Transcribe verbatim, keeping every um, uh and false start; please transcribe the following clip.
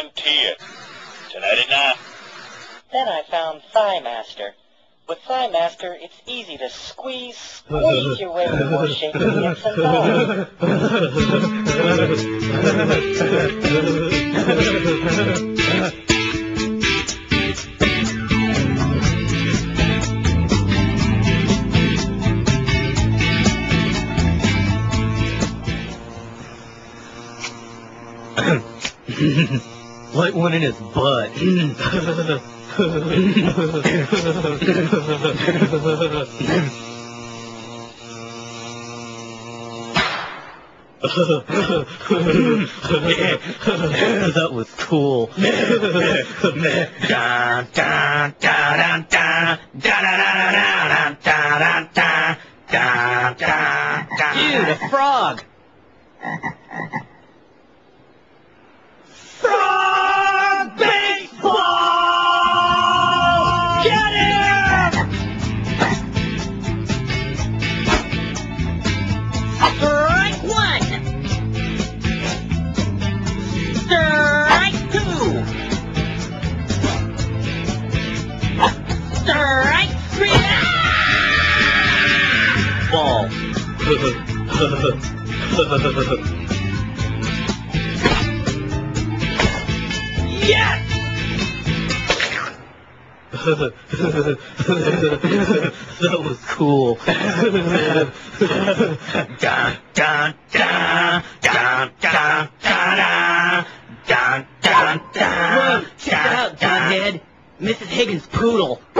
guarantee it. ten ninety-nine. Then I found Thigh Master. With Thigh Master, it's easy to squeeze, squeeze your way to more shaky hips and thighs. Light one in his butt. That was cool. Dude, a frog! Frog baseball! Get him! Strike one! Strike two! Strike three! Ah! Ball. Yes! That was cool. Dun, dun, dun, dun, dun, dun, dun, dun, dun, dun. Whoa, check it out, Butthead. Missus Higgins' poodle.